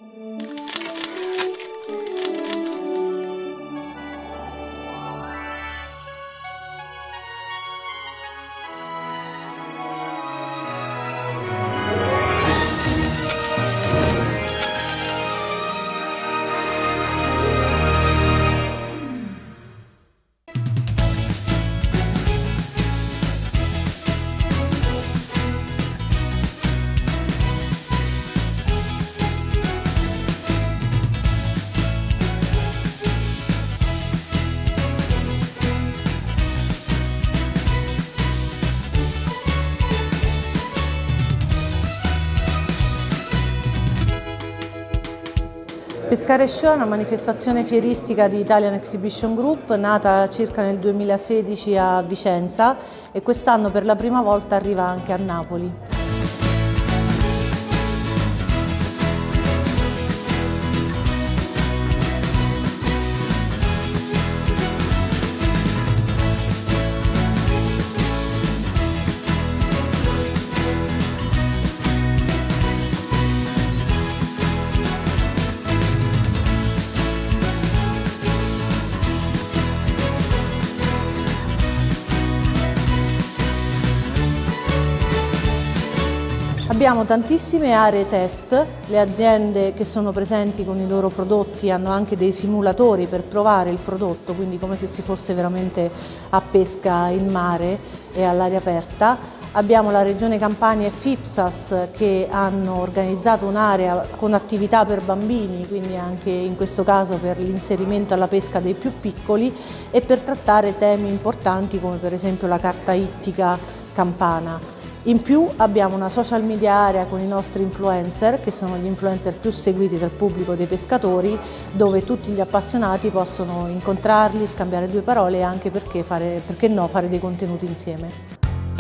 Pescare Show è una manifestazione fieristica di Italian Exhibition Group nata circa nel 2016 a Vicenza e quest'anno per la prima volta arriva anche a Napoli. Abbiamo tantissime aree test, le aziende che sono presenti con i loro prodotti hanno anche dei simulatori per provare il prodotto, quindi come se si fosse veramente a pesca in mare e all'aria aperta. Abbiamo la Regione Campania e FIPSAS che hanno organizzato un'area con attività per bambini, quindi anche in questo caso per l'inserimento alla pesca dei più piccoli e per trattare temi importanti come per esempio la carta ittica campana. In più abbiamo una social media area con i nostri influencer, che sono gli influencer più seguiti dal pubblico dei pescatori, dove tutti gli appassionati possono incontrarli, scambiare due parole e anche perché no, fare dei contenuti insieme.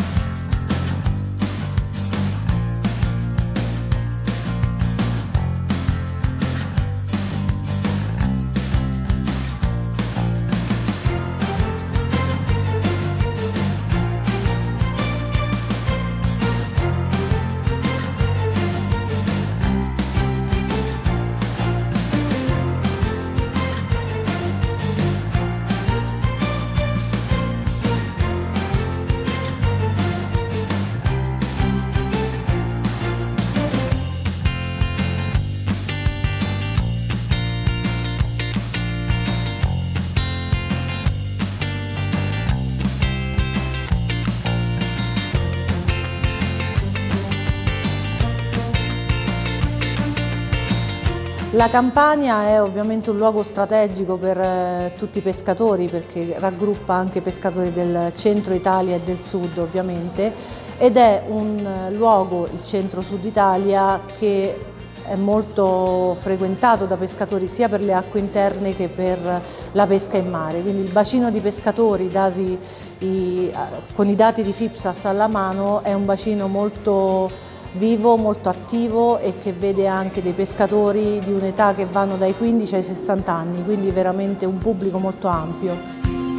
La Campania è ovviamente un luogo strategico per tutti i pescatori perché raggruppa anche pescatori del centro Italia e del sud ovviamente ed è un luogo, il centro-sud Italia, che è molto frequentato da pescatori sia per le acque interne che per la pesca in mare, quindi il bacino di pescatori con i dati di FIPSAS alla mano è un bacino molto vivo, molto attivo e che vede anche dei pescatori di un'età che vanno dai 15 ai 60 anni, quindi veramente un pubblico molto ampio.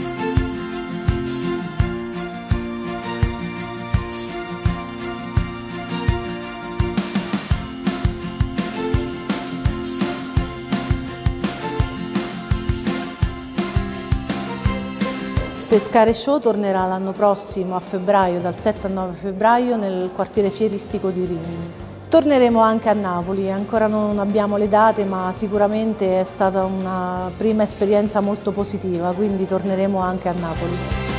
Pescare Show tornerà l'anno prossimo a febbraio, dal 7 al 9 febbraio, nel quartiere fieristico di Rimini. Torneremo anche a Napoli, ancora non abbiamo le date, ma sicuramente è stata una prima esperienza molto positiva, quindi torneremo anche a Napoli.